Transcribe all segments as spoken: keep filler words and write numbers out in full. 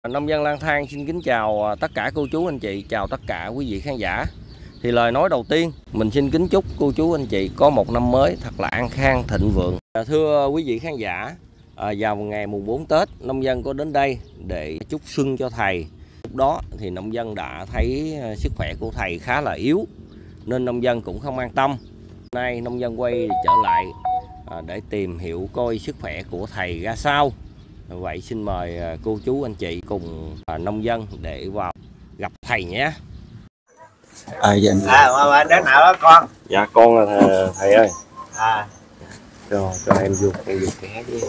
Nông dân lang thang xin kính chào tất cả cô chú anh chị, chào tất cả quý vị khán giả. Thì lời nói đầu tiên, mình xin kính chúc cô chú anh chị có một năm mới thật là an khang thịnh vượng. Thưa quý vị khán giả, vào ngày mùng bốn Tết, nông dân có đến đây để chúc xuân cho thầy. Lúc đó thì nông dân đã thấy sức khỏe của thầy khá là yếu, nên nông dân cũng không an tâm. Nay nông dân quay trở lại để tìm hiểu coi sức khỏe của thầy ra sao. Vậy xin mời cô chú anh chị cùng nông dân để vào gặp thầy nhé. À, dạ. À, đến nào đó con? Dạ con là thầy, thầy ơi. À. Cho cho em vô em vô ké đi.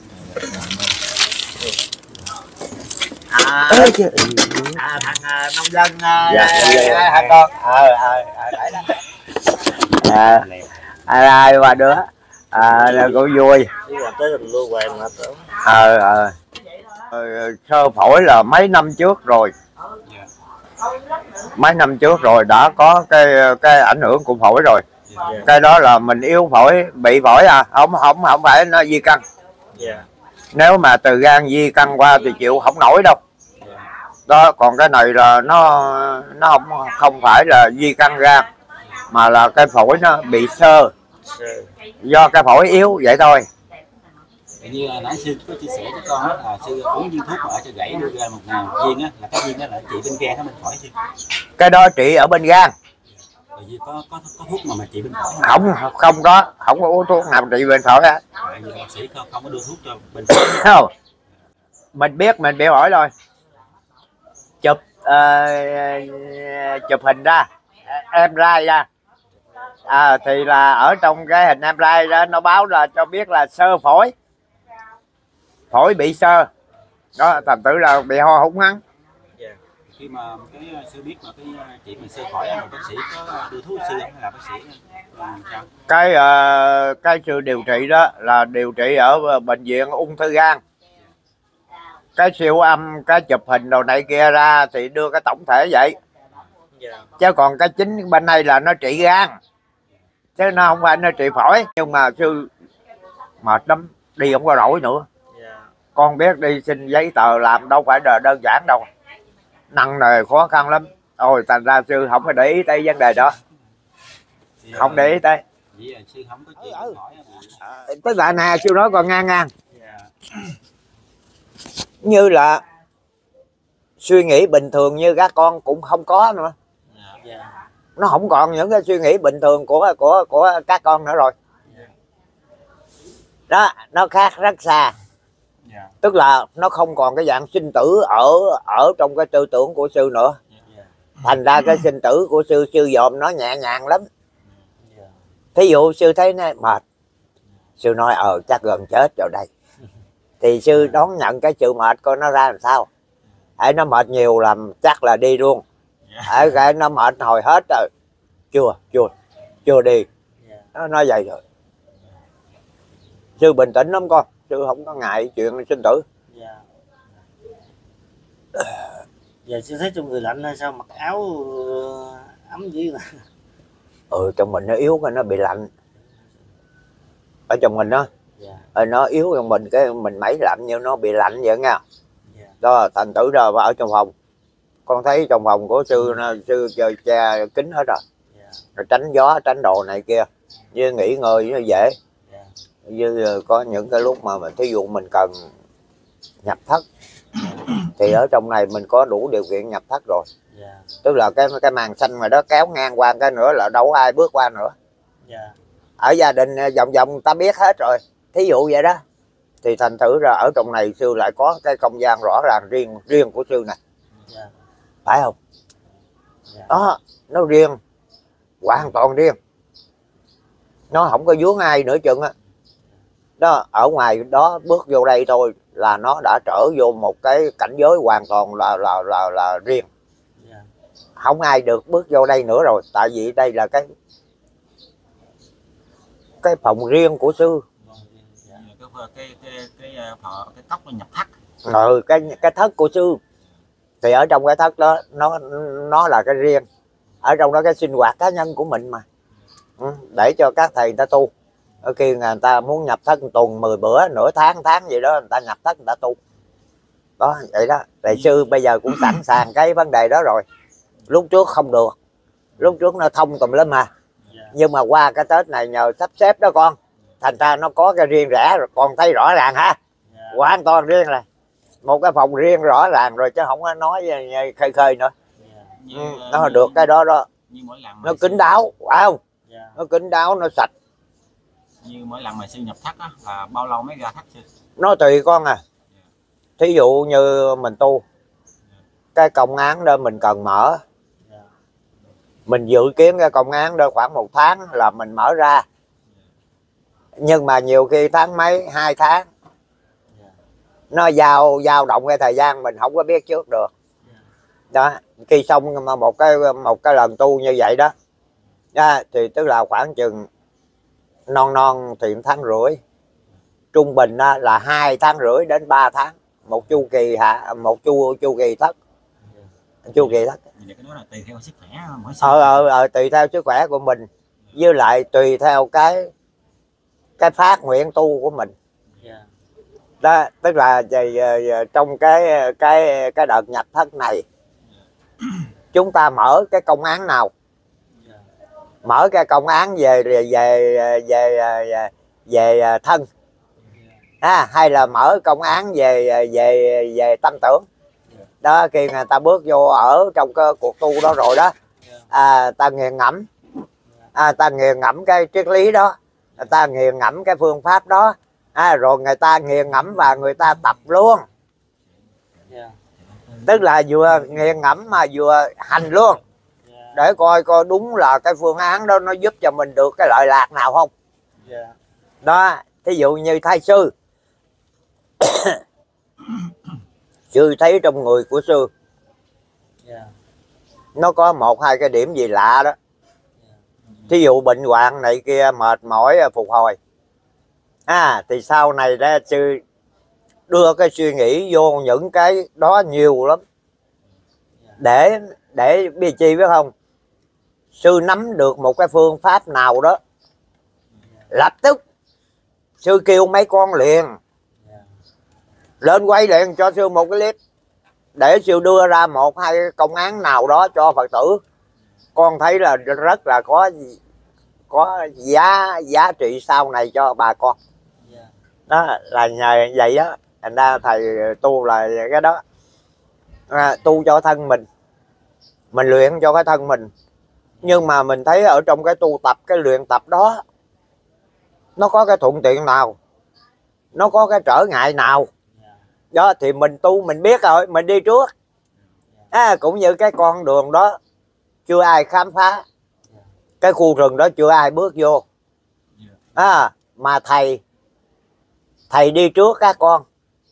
À, Ê, chứ... à thằng uh, nông dân uh, dạ, hả à, con? Ờ ờ để đó. À, ai ai ba đứa. À là cũng vui. Ờ ờ. Sơ phổi là mấy năm trước rồi. Mấy năm trước rồi đã có cái cái ảnh hưởng của phổi rồi. Yeah. Cái đó là mình yếu phổi, bị phổi à, không không không phải nó di căn. Yeah. Nếu mà từ gan di căn qua thì chịu không nổi đâu. Yeah. Đó, còn cái này là nó nó không không phải là di căn gan mà là cái phổi nó bị xơ. Do cái phổi yếu vậy thôi. Như nãy sư có chia sẻ cho con là sư uống viên thuốc mà ở cho gãy đưa ra một ngàn viên á, là cái viên đó là trị bên gan hay bên phổi sư? Cái đó trị ở bên gan. Vì có có có thuốc mà mà trị bên phổi không? Không không có, không có uống thuốc nào trị bên phổi á. À, bác sĩ không không có đưa thuốc cho bên phổi. Không. Mình biết mình bị hỏi rồi. Chụp uh, chụp hình ra, em rai ra. À, thì là ở trong cái hình em rai đó nó báo là cho biết là xơ phổi. Phổi bị xơ. Đó, thành thử là bị ho húng hắn. Yeah. Khi mà cái sư biết mà cái chị mình xơ phổi là bác sĩ có đưa thuốc sư hay là bác sĩ sao? Cái uh, cái sư điều trị đó là điều trị ở bệnh viện ung thư gan. Cái siêu âm, cái chụp hình đồ này kia ra thì đưa cái tổng thể vậy. Yeah. Chứ còn cái chính bên này là nó trị gan. Chứ nó không phải nó trị phổi. Nhưng mà sư mệt lắm, đi không có nổi nữa. Yeah. Con biết đi xin giấy tờ làm đâu phải là đơn giản đâu. Nặng nề khó khăn lắm. Ôi thành ra sư không có để ý tới vấn đề đó. Yeah. Không để ý tới. Sư không có chuyện hỏi. Tức là nè sư nói còn ngang ngang. Yeah. Như là suy nghĩ bình thường như các con cũng không có nữa. Yeah. Nó không còn những cái suy nghĩ bình thường của của của các con nữa rồi. Yeah. Đó, nó khác rất xa. Yeah. Tức là nó không còn cái dạng sinh tử ở ở trong cái tư tưởng của sư nữa. Yeah. Thành ra cái sinh tử của sư sư dòm nó nhẹ nhàng lắm. Yeah. Thí dụ sư thấy nó mệt, sư nói ờ chắc gần chết rồi đây, thì sư đón nhận cái sự mệt coi nó ra làm sao. Hãy nó mệt nhiều làm chắc là đi luôn. Hãy cái nó mệt hồi hết rồi, chưa chưa chưa đi. Nó nói vậy rồi. Sư bình tĩnh lắm con, sư không có ngại chuyện sinh tử. Dạ. Giờ sư thấy trong người lạnh hay sao, mặc áo ấm dữ nè. Ừ, trong mình nó yếu, nó bị lạnh ở trong mình đó. Yeah. Nó yếu trong mình, cái mình mấy lạnh như nó bị lạnh vậy nha. Yeah. Đó thành thử ra ở trong phòng, con thấy trong phòng của sư nó sư chơi che kính hết rồi. Yeah. Rồi tránh gió tránh đồ này kia, như nghỉ ngơi nó dễ. Yeah. Như có những cái lúc mà mình thí dụ mình cần nhập thất thì ở trong này mình có đủ điều kiện nhập thất rồi. Yeah. Tức là cái cái màn xanh mà đó kéo ngang qua cái nữa là đâu có ai bước qua nữa. Yeah. Ở gia đình vòng vòng ta biết hết rồi, thí dụ vậy đó. Thì thành thử ra ở trong này sư lại có cái không gian rõ ràng riêng riêng của sư này. Yeah. Phải không? Yeah. Đó, nó riêng, hoàn toàn riêng, nó không có vướng ai nữa chừng á. Đó, ở ngoài đó bước vô đây thôi là nó đã trở vô một cái cảnh giới hoàn toàn là là là là riêng. Yeah. Không ai được bước vô đây nữa rồi, tại vì đây là cái cái phòng riêng của sư. Yeah. Cái cái cái cái cái tóc nó nhập thất. Ừ, cái cái thất của sư. Thì ở trong cái thất đó nó nó là cái riêng. Ở trong đó cái sinh hoạt cá nhân của mình mà. Ừ, để cho các thầy người ta tu. Ở khi người ta muốn nhập thất tuần mười bữa, nửa tháng tháng gì đó người ta nhập thất người ta tu. Đó vậy đó, thầy sư bây giờ cũng sẵn sàng cái vấn đề đó rồi. Lúc trước không được, lúc trước nó thông tùm lum mà, nhưng mà qua cái Tết này nhờ sắp xếp đó con, thành ra nó có cái riêng rẽ rồi, con thấy rõ ràng ha, hoàn toàn riêng rồi, một cái phòng riêng rõ ràng rồi, chứ không có nói khơi khơi nữa. Như, Ừ, nó như, được cái đó đó, như mỗi lần nó mà kín sư, đáo, phải không? Dạ. Nó kín đáo, nó sạch. như mỗi lần mà sư nhập thất á là bao lâu mới ra thất sư? Nó tùy con à. Thí dụ như mình tu cái công án đó mình cần mở, mình dự kiến cái công án đó khoảng một tháng là mình mở ra, nhưng mà nhiều khi tháng mấy hai tháng nó giao giao động cái thời gian mình không có biết trước được đó. Khi xong mà một cái một cái lần tu như vậy đó, đó thì tức là khoảng chừng non non thì tháng rưỡi, trung bình đó là hai tháng rưỡi đến ba tháng một chu kỳ hạ, một chu chu kỳ thất, chu kỳ thất. Cái đó là tùy theo sức khỏe mỗi sư. ờ, ờ, ờ tùy theo sức khỏe của mình, với lại tùy theo cái cái phát nguyện tu của mình. Yeah. Đó tức là về, về, trong cái cái cái đợt nhập thất này chúng ta mở cái công án nào, Yeah. mở cái công án về về về về, về thân à, hay là mở công án về về về tâm tưởng đó. Khi người ta bước vô ở trong cái cuộc tu đó rồi đó, à, ta nghiền ngẫm, à, ta nghiền ngẫm cái triết lý đó, người ta nghiền ngẫm cái phương pháp đó, à, rồi người ta nghiền ngẫm và người ta tập luôn. Yeah. Tức là vừa nghiền ngẫm mà vừa hành luôn, Yeah. để coi coi đúng là cái phương án đó nó giúp cho mình được cái lợi lạc nào không. Yeah. Đó, thí dụ như thầy sư sư thấy trong người của sư Yeah. nó có một hai cái điểm gì lạ đó. Thí dụ bệnh hoạn này kia, mệt mỏi phục hồi, à, thì sau này ra sư đưa cái suy nghĩ vô những cái đó nhiều lắm, để để biết chi biết không, sư nắm được một cái phương pháp nào đó, lập tức sư kêu mấy con liền lên quay liền cho sư một cái clip, để sư đưa ra một hai công án nào đó cho Phật tử. Con thấy là rất là có có giá giá trị sau này cho bà con. Đó là nhờ vậy đó, thành ra thầy tu là cái đó, à, tu cho thân mình, mình luyện cho cái thân mình. Nhưng mà mình thấy ở trong cái tu tập, cái luyện tập đó, nó có cái thuận tiện nào, nó có cái trở ngại nào đó, thì mình tu mình biết rồi, mình đi trước, à, cũng như cái con đường đó chưa ai khám phá, cái khu rừng đó chưa ai bước vô, à, mà thầy thầy đi trước các con,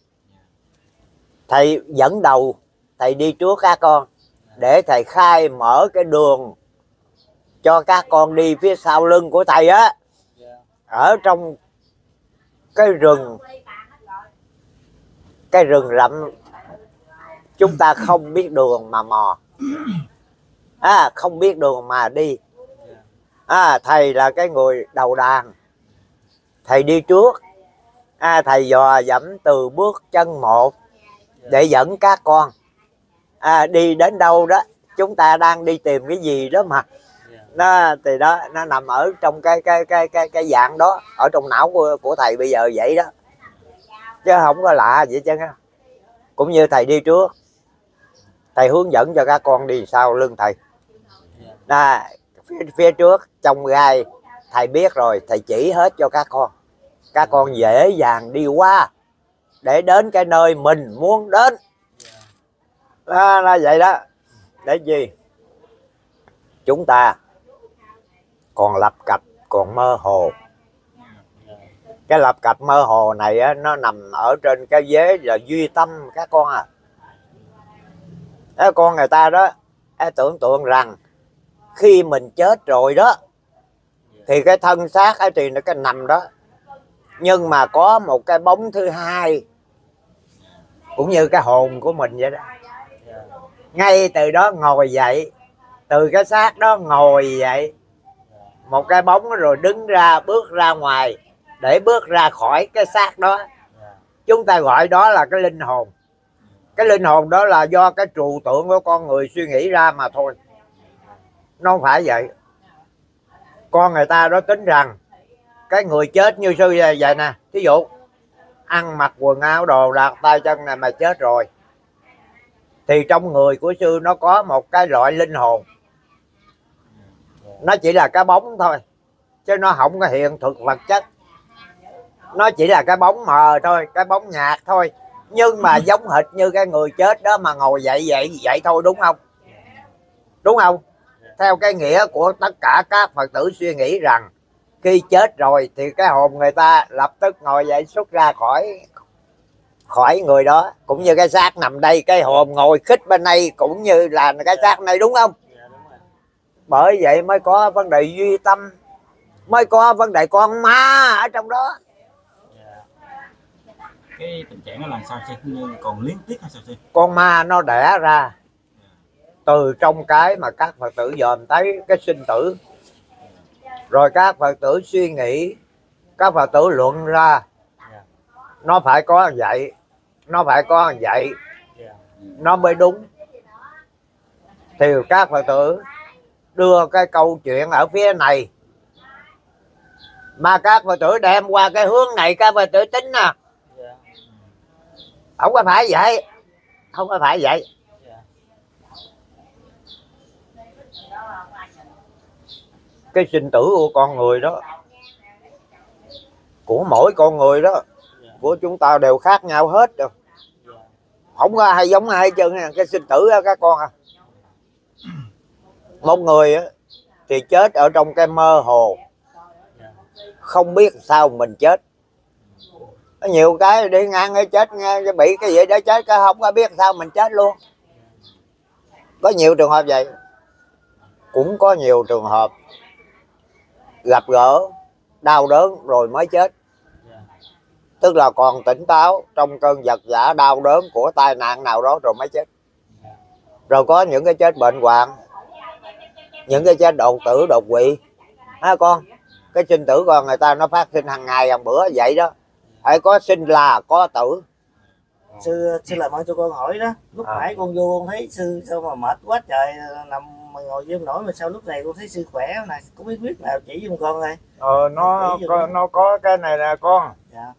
thầy dẫn đầu, thầy đi trước các con, để thầy khai mở cái đường cho các con đi phía sau lưng của thầy á. Ở trong cái rừng, cái rừng rậm, chúng ta không biết đường mà mò, à, không biết đường mà đi, à, thầy là cái người đầu đàn, thầy đi trước, à, thầy dò dẫm từ bước chân một để dẫn các con, à, đi đến đâu đó, chúng ta đang đi tìm cái gì đó mà nó, thì đó nó nằm ở trong cái cái cái cái cái dạng đó, ở trong não của, của thầy bây giờ vậy đó, chứ không có lạ vậy chứ. Cũng như thầy đi trước, thầy hướng dẫn cho các con đi sau lưng thầy, à, phía, phía trước trong gai thầy biết rồi, thầy chỉ hết cho các con, các con dễ dàng đi qua để đến cái nơi mình muốn đến. Đó, là vậy đó. Để gì chúng ta còn lập cập, còn mơ hồ. Cái lập cập mơ hồ này á, nó nằm ở trên cái vế là duy tâm các con à. Các con người ta đó tưởng tượng rằng khi mình chết rồi đó, thì cái thân xác ấy thì nó cái nằm đó, nhưng mà có một cái bóng thứ hai, cũng như cái hồn của mình vậy đó, ngay từ đó ngồi dậy, từ cái xác đó ngồi dậy, một cái bóng rồi đứng ra, bước ra ngoài để bước ra khỏi cái xác đó. Chúng ta gọi đó là cái linh hồn. Cái linh hồn đó là do cái trừu tượng của con người suy nghĩ ra mà thôi, nó không phải vậy. Con người ta đó tính rằng cái người chết như sư vậy, vậy nè, thí dụ ăn mặc quần áo đồ đạc tay chân này mà chết rồi, thì trong người của sư nó có một cái loại linh hồn, nó chỉ là cái bóng thôi chứ nó không có hiện thực vật chất, nó chỉ là cái bóng mờ thôi, cái bóng nhạt thôi, nhưng mà giống hệt như cái người chết đó mà ngồi dậy vậy vậy thôi, đúng không? Đúng không? Theo cái nghĩa của tất cả các Phật tử suy nghĩ rằng khi chết rồi thì cái hồn người ta lập tức ngồi dậy xuất ra khỏi khỏi người đó, cũng như cái xác nằm đây, cái hồn ngồi khích bên đây cũng như là cái xác này, đúng không? Bởi vậy mới có vấn đề duy tâm, mới có vấn đề con ma ở trong đó. Cái tình trạng nó làm sao sư, như còn liên tiếp hay sao sư? Con ma nó đẻ ra từ trong cái mà các Phật tử dòm thấy cái sinh tử, rồi các Phật tử suy nghĩ, các Phật tử luận ra nó phải có vậy, nó phải có vậy, nó mới đúng. Thì các Phật tử đưa cái câu chuyện ở phía này mà các Phật tử đem qua cái hướng này, các Phật tử tính nè, không có phải vậy, không có phải vậy. Cái sinh tử của con người đó, của mỗi con người đó, của chúng ta đều khác nhau hết rồi, không có ai giống ai hết trơn. Cái sinh tử đó các con à, một người thì chết ở trong cái mơ hồ, không biết sao mình chết. Có nhiều cái đi ngang cái chết nghe bị cái gì đó chết, cái không có biết sao mình chết luôn. Có nhiều trường hợp vậy. Cũng có nhiều trường hợp gặp gỡ đau đớn rồi mới chết, tức là còn tỉnh táo trong cơn vật vã đau đớn của tai nạn nào đó rồi mới chết. Rồi có những cái chết bệnh hoạn, những cái chết đột tử đột quỵ ha con. Cái sinh tử con người ta nó phát sinh hàng ngày hàng bữa vậy đó, phải có sinh là có tử. Sư sư làm ơn cho con hỏi đó, lúc à. nãy con vô con thấy sư sao mà mệt quá trời, nằm mà ngồi với nổi, mà sao lúc này con thấy sư khỏe này, có bí quyết nào chỉ giùm con đây? Ờ nó có, nó có cái này nè con. Dạ.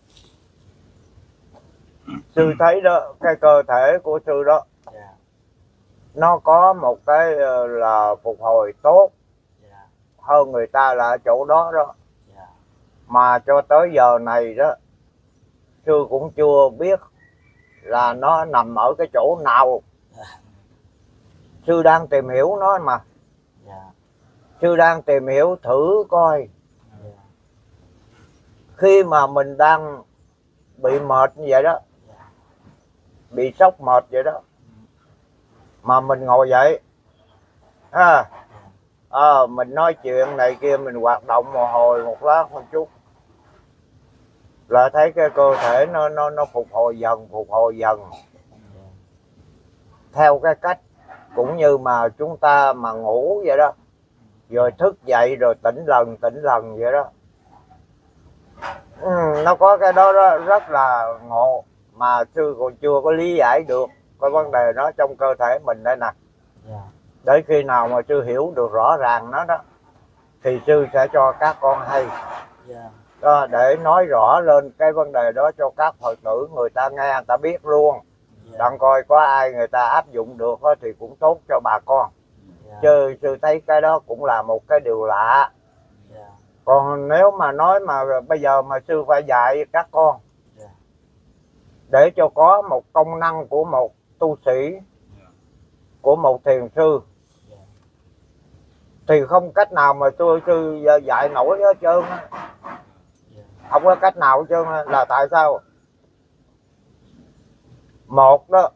Sư thấy đó, cái cơ thể của sư đó, Dạ. nó có một cái là phục hồi tốt, Dạ. hơn người ta là ở chỗ đó đó. Dạ. Mà cho tới giờ này đó, sư cũng chưa biết là nó nằm ở cái chỗ nào. Dạ. Sư đang tìm hiểu nó mà. Dạ. Sư đang tìm hiểu thử coi. Dạ. Khi mà mình đang bị mệt như vậy đó, bị sốc mệt vậy đó, mà mình ngồi dậy à, à, mình nói chuyện này kia, mình hoạt động một hồi một lát một chút là thấy cái cơ thể nó nó nó phục hồi dần, phục hồi dần theo cái cách cũng như mà chúng ta mà ngủ vậy đó, rồi thức dậy rồi tỉnh lần tỉnh lần vậy đó. Ừ, nó có cái đó, đó rất là ngộ mà sư còn chưa có lý giải được cái vấn đề đó trong cơ thể mình đây nè. Dạ. Để khi nào mà sư hiểu được rõ ràng nó đó thì sư sẽ cho các con hay. Dạ. Đó, để nói rõ lên cái vấn đề đó cho các Phật tử người ta nghe, người ta biết luôn. Dạ. Đặng coi có ai người ta áp dụng được thì cũng tốt cho bà con. Dạ. Chứ sư thấy cái đó cũng là một cái điều lạ. Dạ. Còn nếu mà nói mà bây giờ mà sư phải dạy các con, Dạ. để cho có một công năng của một tu sĩ, của một thiền sư, thì không cách nào mà tôi sư dạy nổi hết trơn. Không có cách nào hết trơn. Là tại sao? Một đó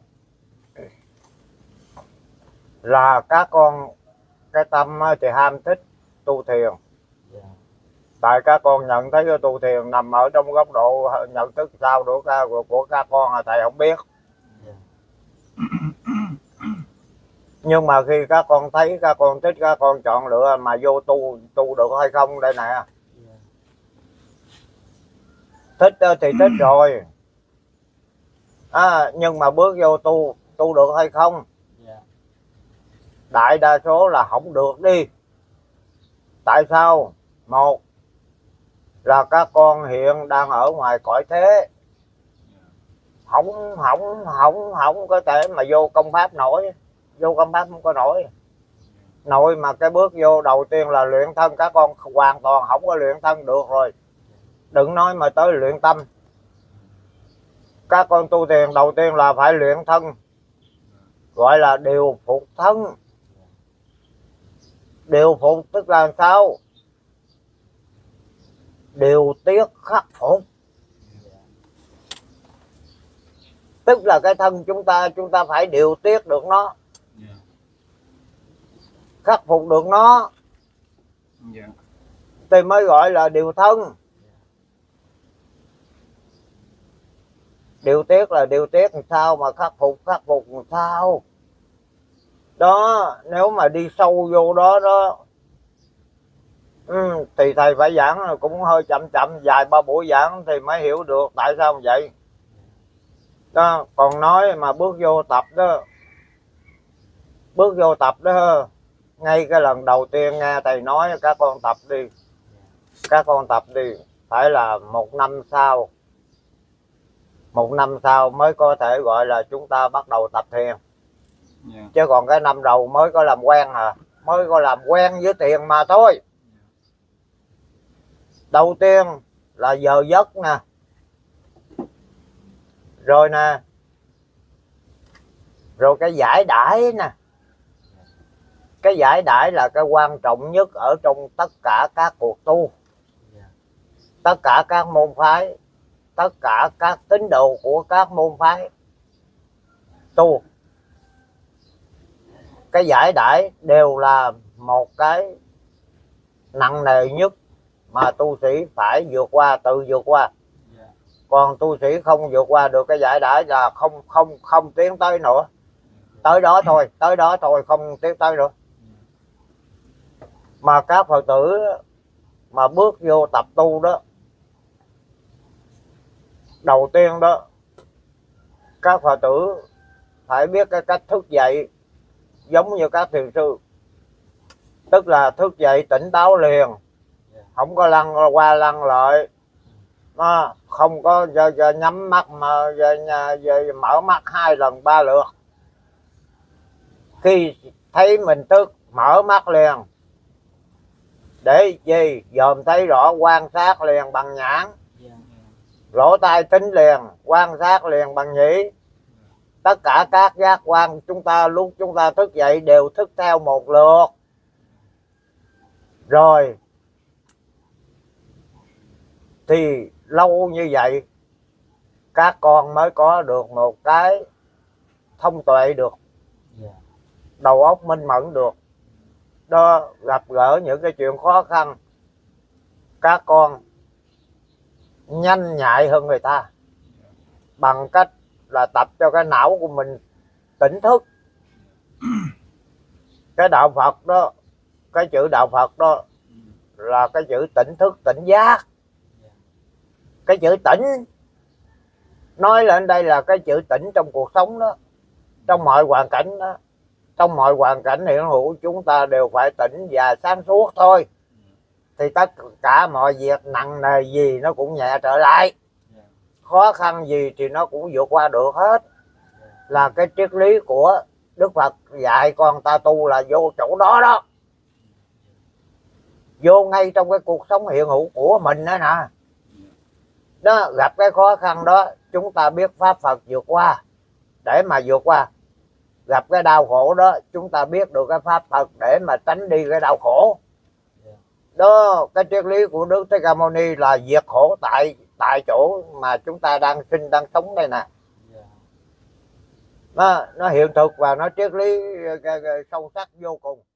là các con cái tâm thì ham thích tu thiền. Tại các con nhận thấy cái tu thiền nằm ở trong góc độ nhận thức sao của các, của các con là thầy không biết. Nhưng mà khi các con thấy, các con thích, các con chọn lựa mà vô tu tu được hay không đây nè. Thích thì thích rồi. à, nhưng mà bước vô tu tu được hay không? Dạ. Đại đa số là không được đi. Tại sao? Một là các con hiện đang ở ngoài cõi thế, không không không không có thể mà vô công pháp nổi, vô công pháp không có nổi. Nội mà cái bước vô đầu tiên là luyện thân, các con hoàn toàn không có luyện thân được rồi, đừng nói mà tới luyện tâm. Các con tu tiền đầu tiên là phải luyện thân, gọi là điều phục thân. Điều phục tức là sao? Điều tiết khắc phục, tức là cái thân chúng ta chúng ta phải điều tiết được nó, khắc phục được nó, thì mới gọi là điều thân. Điều tiết là điều tiết làm sao, mà khắc phục khắc phục làm sao đó. Nếu mà đi sâu vô đó đó ừ, thì thầy phải giảng cũng hơi chậm chậm, vài ba buổi giảng thì mới hiểu được tại sao vậy đó. Còn nói mà bước vô tập đó, bước vô tập đó, ngay cái lần đầu tiên nghe thầy nói các con tập đi, các con tập đi, phải là một năm sau, một năm sau mới có thể gọi là chúng ta bắt đầu tập thiền. Yeah. Chứ còn cái năm đầu mới có làm quen à, mới có làm quen với tiền mà thôi. Đầu tiên là giờ giấc nè, rồi nè, rồi cái giải đãi nè. Cái giải đãi là cái quan trọng nhất ở trong tất cả các cuộc tu, tất cả các môn phái, tất cả các tín đồ của các môn phái tu. Cái giải đãi đều là một cái nặng nề nhất mà tu sĩ phải vượt qua, tự vượt qua. Còn tu sĩ không vượt qua được cái giải đãi là không không không tiến tới nữa. Tới đó thôi, tới đó thôi, không tiến tới nữa. Mà các Phật tử mà bước vô tập tu đó, đầu tiên đó, các Phật tử phải biết cái cách thức dậy giống như các thiền sư. Tức là thức dậy tỉnh táo liền, không có lăn qua lăn lại, nó không có giờ, giờ nhắm mắt mà giờ, giờ mở mắt hai lần ba lượt. Khi thấy mình thức mở mắt liền, để gì dòm thấy rõ, quan sát liền bằng nhãn, lỗ tai thính liền, quan sát liền bằng nhĩ. Tất cả các giác quan chúng ta lúc chúng ta thức dậy đều thức theo một lượt. Rồi thì lâu như vậy các con mới có được một cái thông tuệ được, đầu óc minh mẫn được đó. Gặp gỡ những cái chuyện khó khăn, các con nhanh nhạy hơn người ta bằng cách là tập cho cái não của mình tỉnh thức. Cái đạo Phật đó, cái chữ đạo Phật đó là cái chữ tỉnh thức, tỉnh giác. Cái chữ tỉnh nói lên đây là cái chữ tỉnh trong cuộc sống đó, trong mọi hoàn cảnh đó. Trong mọi hoàn cảnh hiện hữu chúng ta đều phải tỉnh và sáng suốt thôi, thì tất cả mọi việc nặng nề gì nó cũng nhẹ trở lại, khó khăn gì thì nó cũng vượt qua được hết. Là cái triết lý của Đức Phật dạy con ta tu là vô chỗ đó đó, vô ngay trong cái cuộc sống hiện hữu của mình đó nè. Đó, gặp cái khó khăn đó chúng ta biết pháp Phật vượt qua để mà vượt qua. Gặp cái đau khổ đó chúng ta biết được cái pháp Phật để mà tránh đi cái đau khổ đó. Cái triết lý của Đức Thích Ca Mâu Ni là diệt khổ tại tại chỗ mà chúng ta đang sinh đang sống đây nè. Nó, nó hiện thực và nó triết lý sâu sắc vô cùng.